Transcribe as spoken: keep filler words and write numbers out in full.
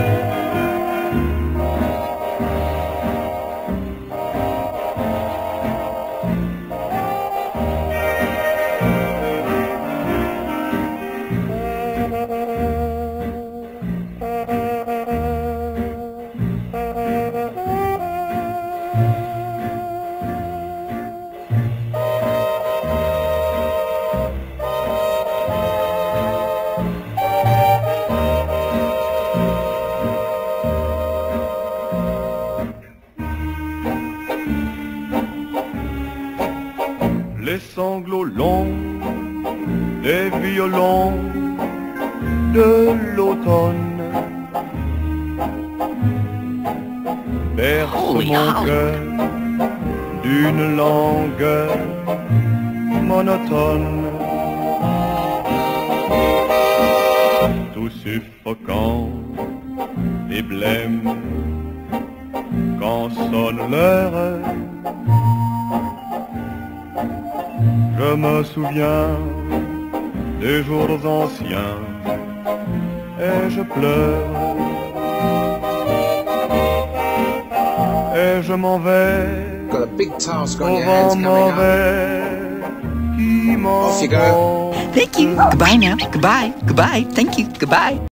Les sanglots longs des violons de l'automne bercent mon cœur d'une langueur monotone, tout suffocant et blême quand sonne l'heure. Je me souviens des jours anciens et je pleure et je m'en vais Got a big task on au your vent hands coming up. mauvais qui Off you go. m'envole. Thank you. Goodbye now. Goodbye. Goodbye. Thank you. Goodbye.